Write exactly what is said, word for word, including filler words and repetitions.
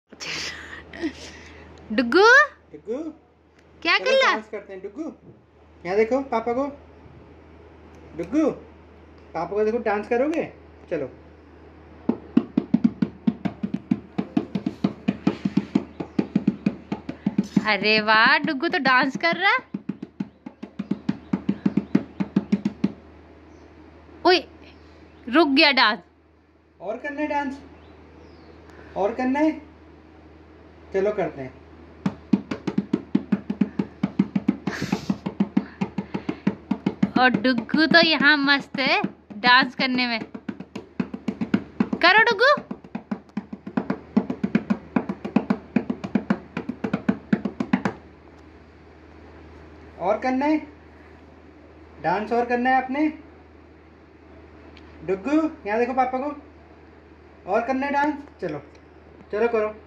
डुग्गू डुग्गू क्या कर रहा? डांस करते हैं डुग्गू। यहाँ देखो पापा को। डुग्गू पापा को देखो, डांस करोगे? चलो। अरे वाह, डुग्गू तो डांस कर रहा है। ओए, रुक गया डांस। और करना है डांस? और करना है? चलो करते हैं। और डुग्गू तो यहाँ मस्त है डांस करने में। करो डुग्गू। और करना है डांस? और करना है आपने? डुग्गू यहाँ देखो पापा को। और करना है डांस? चलो चलो करो।